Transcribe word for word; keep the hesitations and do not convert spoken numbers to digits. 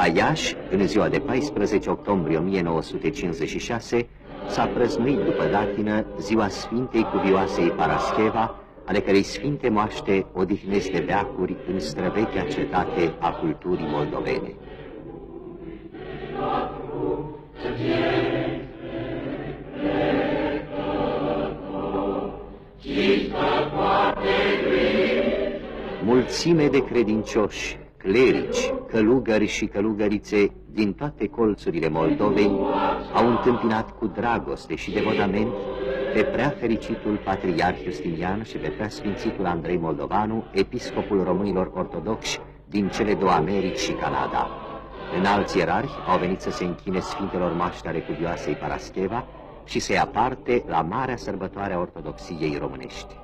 La Iași, în ziua de paisprezece octombrie o mie nouă sute cincizeci și șase, s-a prăznuit după datină ziua Sfintei Cuvioasei Parascheva, ale cărei sfinte moaște odihnesc de veacuri în străvechea cetate a culturii moldovene. Mulțime de credincioși, clerici, călugări și călugărițe din toate colțurile Moldovei au întâmpinat cu dragoste și devotament pe prea fericitul Patriarh Justinian și pe prea sfințitul Andrei Moldovanu, episcopul românilor ortodoxi din cele două Americi și Canada. Înalți ierarhi au venit să se închine Sfintelor Moaște ale Cuvioasei Parascheva și să ia parte la marea sărbătoare a ortodoxiei românești.